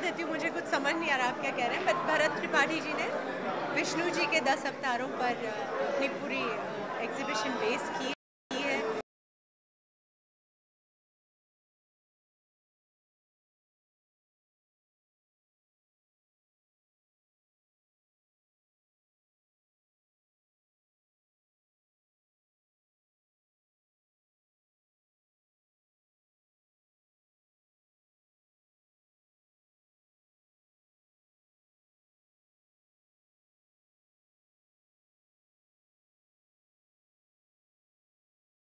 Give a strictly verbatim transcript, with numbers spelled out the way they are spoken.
देती हूँ, मुझे कुछ समझ नहीं आ रहा आप क्या कह रहे हैं। बट भरत त्रिपाठी जी ने विष्णु जी के दस अवतारों पर अपनी पूरी एग्जीबिशन बेस की